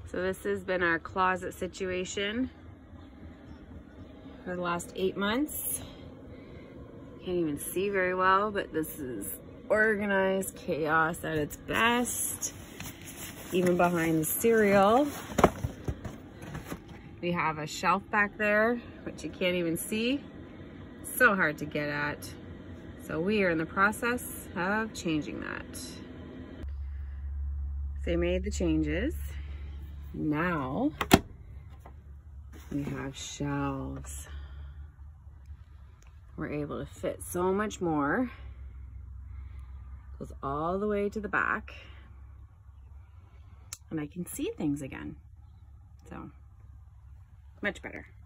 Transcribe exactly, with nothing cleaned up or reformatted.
So this has been our closet situation for the last eight months. Can't even see very well, but this is organized chaos at its best. Even behind the cereal. We have a shelf back there, which you can't even see. So hard to get at. So we are in the process of changing that. They made the changes. Now we have shelves. We're able to fit so much more. Goes all the way to the back. And I can see things again. So much better.